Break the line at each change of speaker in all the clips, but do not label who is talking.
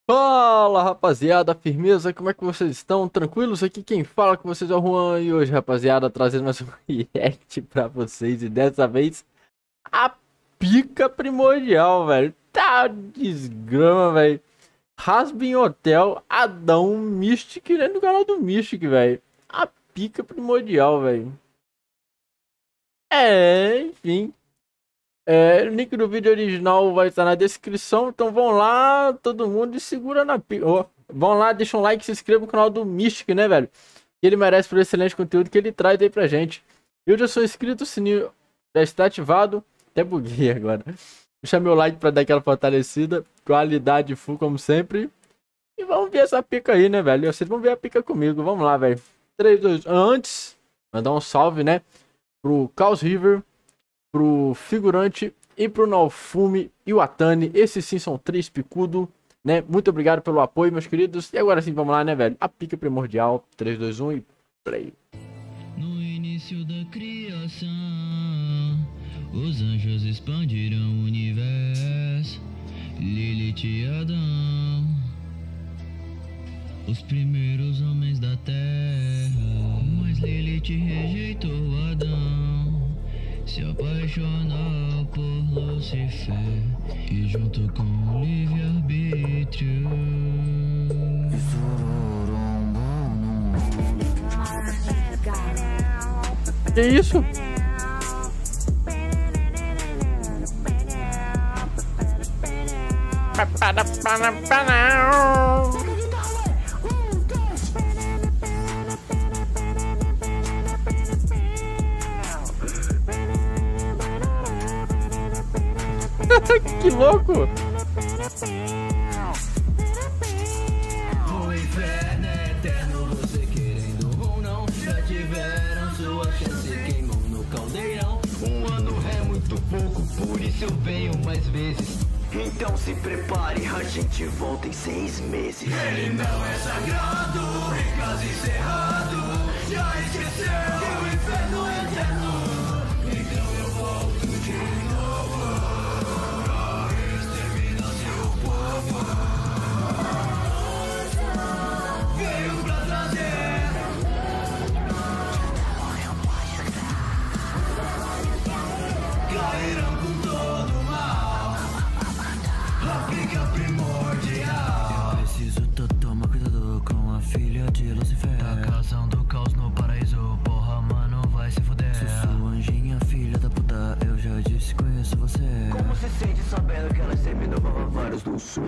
Fala rapaziada, firmeza, como é que vocês estão? Tranquilos? Aqui quem fala com vocês é o Juan e hoje, rapaziada, trazendo mais um react pra vocês e dessa vez a pica primordial, velho. Tá desgrama, velho. Hazbin Hotel, Adão, Mystic, né? No canal do Mystic, velho. A pica primordial, velho. Enfim. O link do vídeo original vai estar na descrição, então vão lá, todo mundo, e segura na pica. Vão lá, deixa um like, se inscreva no canal do Mystic, né, velho? Ele merece por excelente conteúdo que ele traz aí pra gente. Eu já sou inscrito, o sininho já está ativado. Até buguei agora. Deixa meu like pra dar aquela fortalecida. Qualidade full, como sempre. E vamos ver essa pica aí, né, velho? Vocês vão ver a pica comigo. Vamos lá, velho. 3, 2, antes, mandar um salve, né? Pro Chaos River, pro Figurante e pro Naofumi e o Atani. Esses sim são 3 picudo, né? Muito obrigado pelo apoio, meus queridos. E agora sim, vamos lá, né, velho? A pica primordial. 3, 2, 1 e play.
No início da criação, os anjos expandiram o universo. Lilith e Adão, os primeiros homens da terra. Mas Lilith rejeitou Adão, se apaixonou por Lucifer e junto com o livre-arbítrio
Que isso? Que louco!
O inferno é eterno, você querendo ou não. Já tiveram sua chance, queimam no caldeirão. Um ano é muito pouco, por isso eu venho mais vezes. Então se prepare, a gente volta em 6 meses. Ele não é sagrado, recado encerrado. Já esqueceu que o inferno é eterno. Então eu volto de novo pra exterminar seu povo. Veio pra trazer cairão com todo o mal. A pica primordial. Eu preciso tomar cuidado com a filha de Lucifer. Tá causando caos no paraíso, porra, mano, vai se fuder. Sussu, anjinha, filha da puta, eu já disse, conheço você. Como se sente sabendo que ela exterminou vários do sul?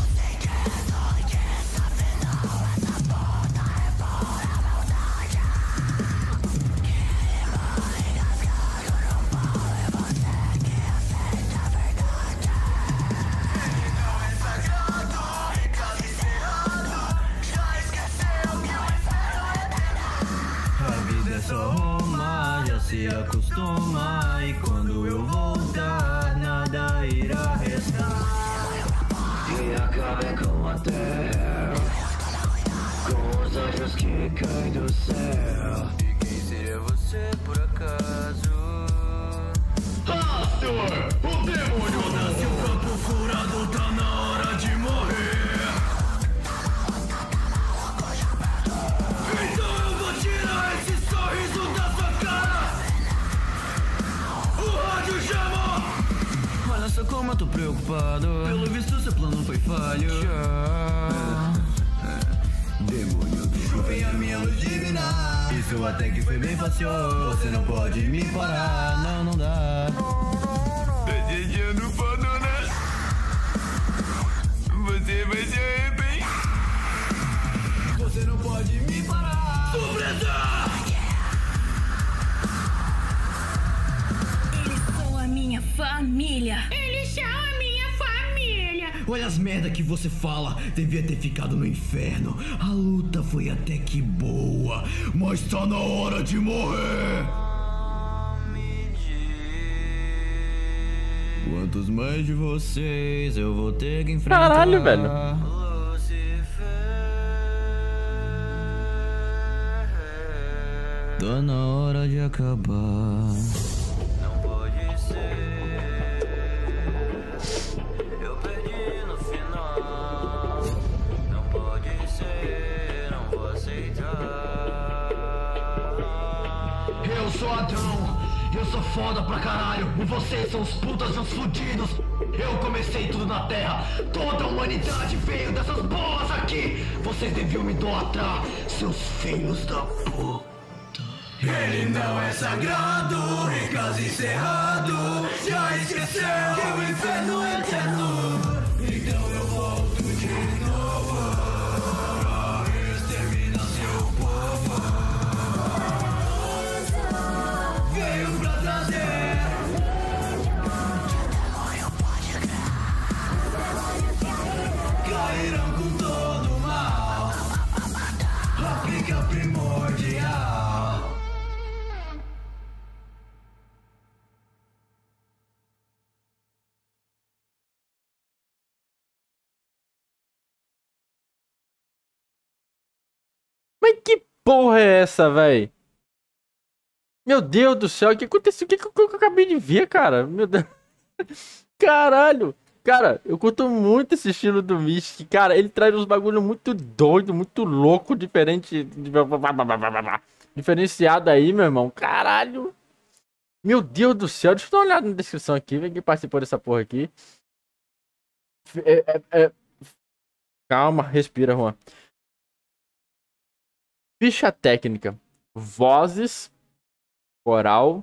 Só Roma, já se acostuma. E quando eu voltar, nada irá restar. E acaba com a terra, com os anjos que caem do céu. E quem seria você por acaso? Senhor, o demônio nasce, o campo furado, tá na hora de morrer. Olha só como eu tô preocupado. Pelo visto seu plano foi falho. Demônio, desculpem a minha luz divina. Isso até que foi bem fácil. Você não pode me parar. Não, não dá. Desejando banana, você vai se arrepender. Você não pode me parar. Surpresa!
Família.
Eles são a minha família.
Olha as merda que você fala. Devia ter ficado no inferno. A luta foi até que boa, mas tá na hora de morrer. Quantos mais de vocês eu vou ter que enfrentar?
Caralho, velho.
Tá na hora de acabar. Eu perdi no final. foda pra caralho e vocês são os putas e os fudidos. Eu comecei tudo na Terra, toda a humanidade veio dessas bolas aqui. Vocês deviam me idolatrar, seus filhos da puta. Ele não é sagrado, em casa encerrado. Já esqueceu que o inferno é eterno. Então eu volto de novo pra exterminar seu povo. Veio pra trazer. Cairão com todo o mal. A pica primordial.
Mas que porra é essa, véi? Meu Deus do céu, o que aconteceu? O que eu acabei de ver, cara? Meu Deus. Caralho. Cara, eu curto muito esse estilo do Mystic. Cara, ele traz uns bagulho muito doido, muito louco, diferente. Diferenciado aí, meu irmão. Caralho. Meu Deus do céu. Deixa eu dar uma olhada na descrição aqui. Vem quem participou dessa porra aqui. Calma, respira, Juan. Ficha técnica. Vozes. Coral.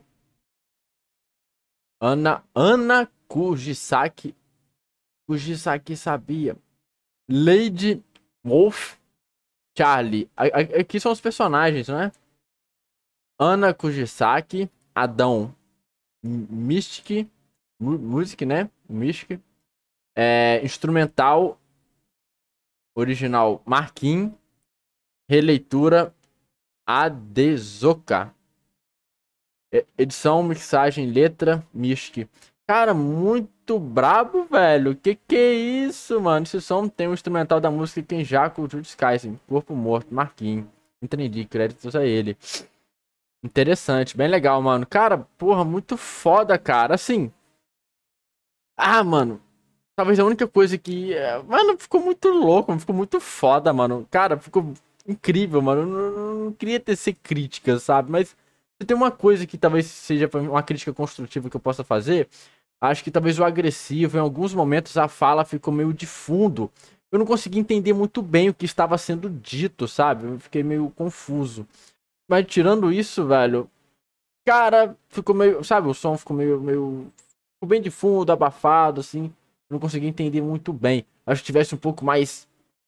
Ana Kujisaki. Kujisaki sabia. Lady Wolf. Charlie. Aqui são os personagens, não é? Ana Kujisaki. Adão. Mystic. Music, né? Mystic. Instrumental. Original. Marquinhos. Releitura. Adezoka. Edição, mixagem, letra, Mystic. Cara, muito brabo, velho. Que é isso, mano? Esse som tem o instrumental da música Kenjaku Jujutsu Kaisen, Corpo Morto, Marquinhos. Entendi, créditos a ele. Interessante, bem legal, mano. Cara, porra, muito foda, cara. Assim. Ah, mano. Talvez a única coisa que... Mano, ficou muito louco, ficou muito foda, mano. Cara, ficou incrível, mano. Eu não queria tecer críticas, sabe? Mas... se tem uma coisa que talvez seja uma crítica construtiva que eu possa fazer, acho que talvez o agressivo, em alguns momentos a fala ficou meio de fundo. Eu não consegui entender muito bem o que estava sendo dito, sabe? Eu fiquei meio confuso. Mas tirando isso, velho, cara, ficou meio, sabe, o som ficou ficou bem de fundo, abafado, assim. Eu não consegui entender muito bem. Acho que tivesse um pouco mais...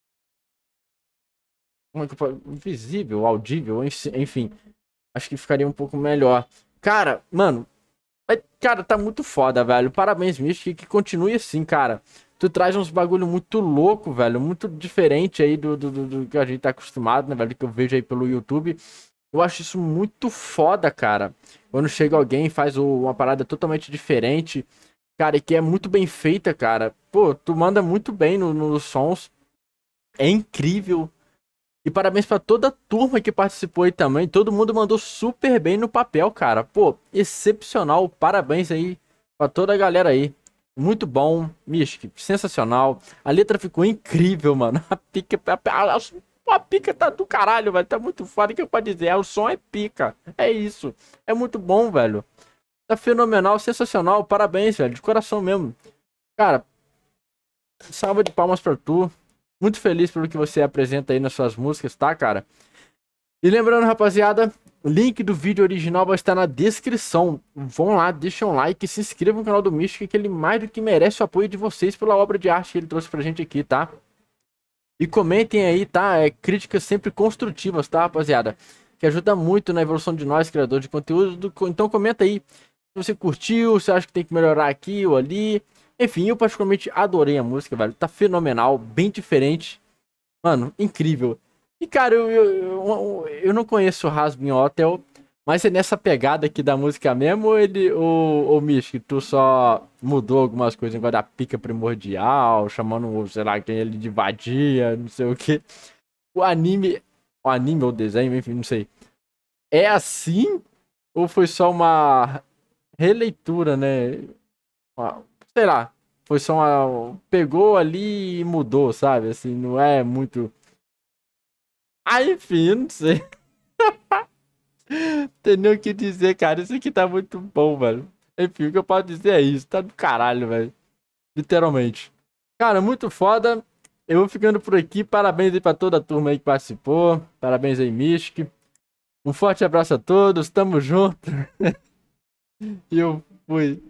como é que eu falo? Visível, audível, enfim. Acho que ficaria um pouco melhor. Cara, mano. Cara, tá muito foda, velho. Parabéns, Mystic. Que continue assim, cara. Tu traz uns bagulho muito louco, velho. Muito diferente aí do que a gente tá acostumado, né, velho? Que eu vejo aí pelo YouTube. Eu acho isso muito foda, cara. Quando chega alguém e faz uma parada totalmente diferente. Cara, e que é muito bem feita, cara. Pô, tu manda muito bem nos sons. É incrível. E parabéns pra toda a turma que participou aí também. Todo mundo mandou super bem no papel, cara. Pô, excepcional. Parabéns aí pra toda a galera aí. Muito bom. Mystic, sensacional. A letra ficou incrível, mano. A pica tá do caralho, velho. Tá muito foda. O que eu posso dizer? O som é pica. É isso. É muito bom, velho. Tá fenomenal, sensacional. Parabéns, velho. De coração mesmo. Cara, salva de palmas pra tu. Muito feliz pelo que você apresenta aí nas suas músicas, tá, cara? E lembrando, rapaziada, o link do vídeo original vai estar na descrição. Vão lá, deixam um like, se inscrevam no canal do Mystic, que ele mais do que merece o apoio de vocês pela obra de arte que ele trouxe pra gente aqui, tá? E comentem aí, tá? Críticas sempre construtivas, tá, rapaziada? Que ajuda muito na evolução de nós, criadores de conteúdo. Então comenta aí se você curtiu, se acha que tem que melhorar aqui ou ali. Enfim, eu particularmente adorei a música, velho. Tá fenomenal, bem diferente. Mano, incrível. E, cara, eu não conheço o Hazbin Hotel, mas é nessa pegada aqui da música mesmo, ou Mystic, tu só mudou algumas coisas, igual da pica primordial, chamando, sei lá, quem ele de vadia, não sei o que. O anime ou desenho, enfim, não sei. É assim? Ou foi só uma releitura, né? Sei lá, foi só uma... pegou ali e mudou, sabe? Assim, não é muito... Ah, enfim, não sei. Tem nem o que dizer, cara. Isso aqui tá muito bom, velho. Enfim, o que eu posso dizer é isso. Tá do caralho, velho. Literalmente. Cara, muito foda. Eu vou ficando por aqui. Parabéns aí pra toda a turma aí que participou. Parabéns aí, Mystic. Um forte abraço a todos. Tamo junto. E eu fui.